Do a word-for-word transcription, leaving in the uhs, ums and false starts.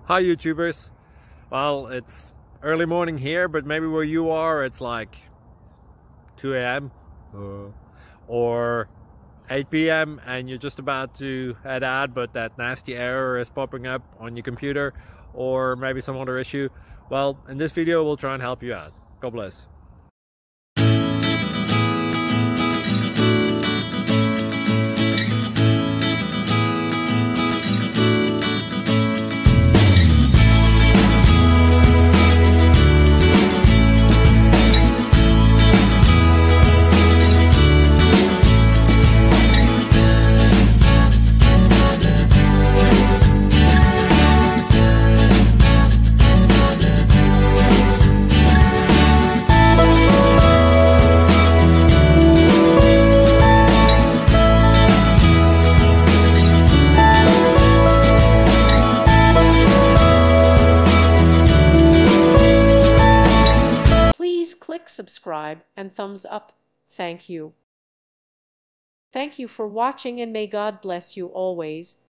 Hi YouTubers. Well, it's early morning here, but maybe where you are it's like two A M uh, or eight P M and you're just about to head out, but that nasty error is popping up on your computer, or maybe some other issue. Well, in this video we'll try and help you out. God bless. Click subscribe and thumbs up. Thank you. Thank you for watching, and may God bless you always.